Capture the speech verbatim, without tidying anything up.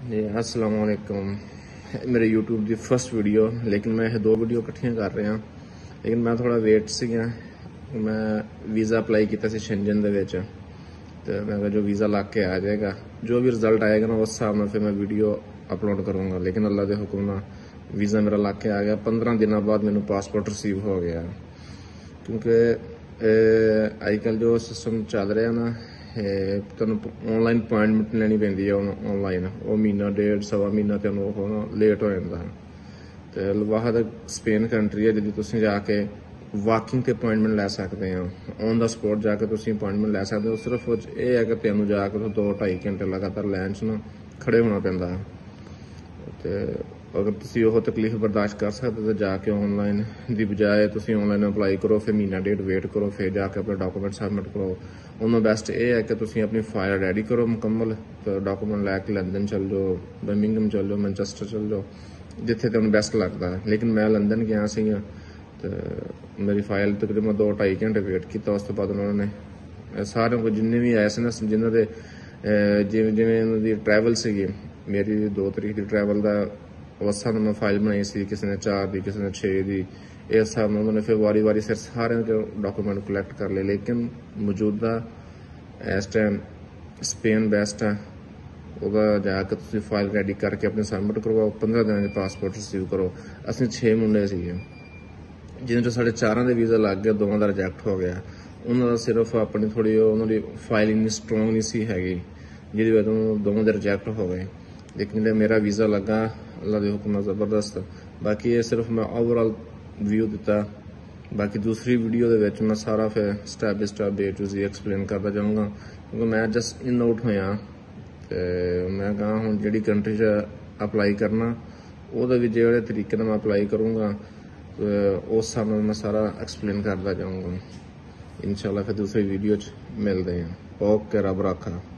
जी अस्सलाम वालेकुम। मेरे यूट्यूब की फर्स्ट वीडियो, लेकिन मैं दो वीडियो इकट्ठियां कर रहा, लेकिन मैं थोड़ा वेट से मैं वीज़ा अप्लाई किया शेंजन दे विच, तो मैं जो वीज़ा लग के आ जाएगा, जो भी रिजल्ट आएगा ना उस हिसाब नाल फिर मैं वीडियो अपलोड करूँगा। लेकिन अल्लाह के हुक्म नाल वीज़ा मेरा लग के आ गया। पंद्रह दिनों बाद मैनू पासपोर्ट रिसीव हो गया, क्योंकि अजकल जो सिस्टम चल रहा ना, तुम ऑनलाइन अपॉइंटमेंट लैनी पैंदी है ऑनलाइन, वो महीना डेढ़ सवा महीना तेन लेट हो जाता है। तो वाह स्पेन कंट्री है जिद्दी तुम जाके वाकिंग ते अपॉइंटमेंट लै सकते हो, ऑन द स्पॉट जाके तुम अपॉइंटमेंट लै सकते हो। सिर्फ ये है कि तेन जाके दो ढाई घंटे लगातार लाइन च ना खड़े होना पैंदा है। तो अगर तुम वो तकलीफ बर्दाश्त कर सकते तो जाके ऑनलाइन की बजाय तुम ऑनलाइन अप्लाई करो, फिर महीना डेढ़ वेट करो, फिर जाके अपने डॉकूमेंट सबमिट करो। उन्होंने बेस्ट ये है कि तुम अपनी फाइल रेडी करो मुकम्मल, तो डॉकूमेंट लैके लंदन चल जाओ, बर्मिंघम चल जाओ, मैनचेस्टर चल जाओ, जिथे तुम बेस्ट लगता है। लेकिन मैं लंदन गया सी, तो मेरी फाइल तकरीबन दो ढाई घंटे वेट किया। उस तो बाद उन्होंने सारे को जिन्ने भी आए थे ना, जिन्होंने जिमें जिमें ट्रैवल सी, मेरी दो तरीक की ट्रैवल का उस हिसाब मैं फाइल बनाई सी, किसी ने चार की, किसी ने छे की, इस हिसाब से उन्होंने फिर वारी वारी सिर सारे डॉकूमेंट कलैक्ट कर ले। लेकिन मौजूदा इस टाइम स्पेन बेस्ट है, वह जाकर तुम फाइल रेडी करके अपने सबमिट करवाओ, पंद्रह दिन पासपोर्ट रिसीव करो। असं छे मुंडे से जिन्हें साढ़े चार के वीज़ा लग गया, दोवों का रिजैक्ट हो गया। उन्होंने सिर्फ अपनी थोड़ी उन्होंने फाइल इन्नी स्ट्रोंग नहीं सी हैगी, जिहदी वजह तो दोवों के रिजैक्ट हो गए। लेकिन जो मेरा वीज़ा लगा अल्लाह के हुक्म जबरदस्त। बाकी ये सिर्फ मैं ओवरऑल व्यू दिता, बाकी दूसरी वीडियो दे विच मैं सारा फिर step by step A to Z explain करता जाऊँगा, क्योंकि मैं जस्ट इन आउट होया। तो मैं कहा हुण जिहड़ी कंट्री च अप्लाई करना वो जो तरीके मैं अप्लाई करूँगा, उस हिसाब नाल मैं सारा एक्सप्लेन करता जाऊँगा। इंशाल्लाह फिर दूसरी वीडियो च मिलते हैं। ओके, रब रखा।